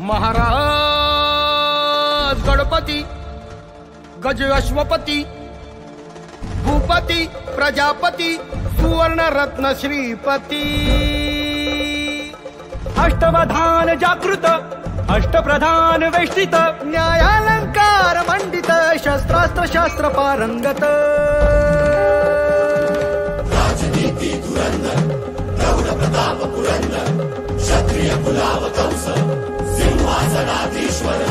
महाराज गणपती गज अश्वपती भूपती प्रजापती सुवर्ण रत्न श्रीपती अष्टवधान जागृत अष्टप्रधान वेष्टित न्यायालंकार मंडित शस्त्रास्त्र शास्त्र पारंगत राजनीती धुरंधर प्रौढ प्रताप पुरंदर क्षत्रिय कुलाव कंस सिंहासनाधीश्वर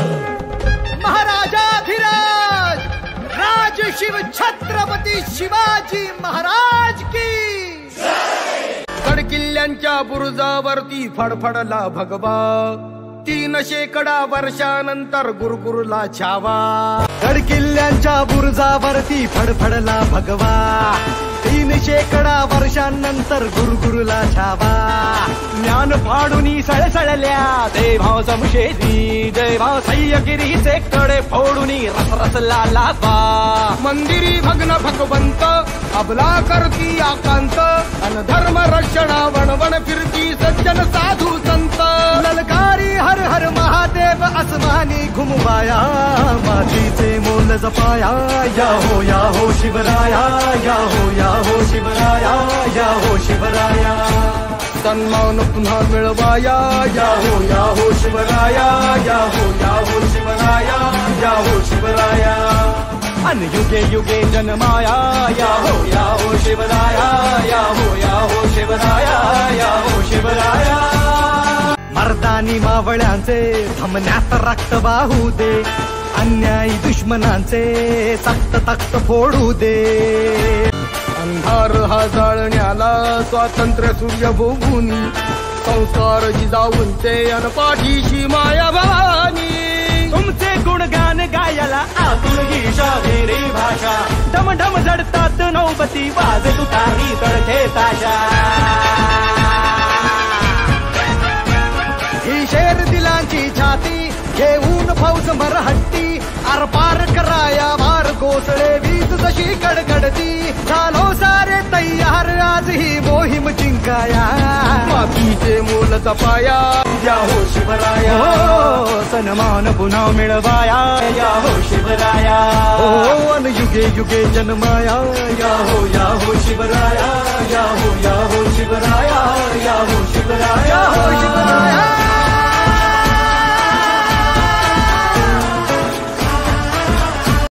महाराजाधिराज राज शिव छत्रपती शिवाजी महाराज की गड किल्ल्यांच्या बुरुजावरती फडफडला भगवा 3 शेकडा वर्षानंतर गुरुकुरला छावा गड किल्ल्यांच्या बुरुजावरती फडफडला भगवा 3 शेकडा वर्षांनंतर गुरुकुरला छावा ज्ञान फाडूनी सळसळल्या देभाव जमशेदी देभाव सह्यगिरीचे कडे फोडूनी रसरसला लावा मंदिरी भग्न भगवंत अबला करती आकांत अनधर्म रक्षणा वणवण फिरती सज्जन साधू संत ललकारी हर हर महादेव आसमानी घुमवाया मातीचे मोल जपाया या हो शिवराया या हो शिवराया या हो शिवराया सन्मान पुन्हा मिळवाया या हो शिवराया या हो शिवराया या हो शिवराया अन युगे युगे जन्माया या हो शिवराया या हो शिवराया या हो शिवराया मर्दानी मावळ्यांचे धमन्यात रक्त वाहू दे अन्यायी दुश्मनांचे तख्त तख्त फोडू दे अंधार हा जाळण्याला स्वातंत्र्य सूर्य भोगुनी संस्कार जिजाऊंचे अनपाठीशी माया भवानी तुमचे गुणगान गायला आतुर ही शाहिरी भाषा ढम ढम झडतात नौबती वाज तुतारी तडके ताशा ही शेर दिलांची छाती घेऊन फौज मरहट्टी आरपार कराया वार कोसळे वीज जशी कडकडती झालो सारे तयार आज ही मोहीम जिंकाया मातीचे मोल जपाया या हो शिवराया सन्मान पुन्हा मिळवाया या हो शिवराया अन युगे युगे जन्माया या हो शिवराया या हो शिवराया या हो शिवराया शिवराया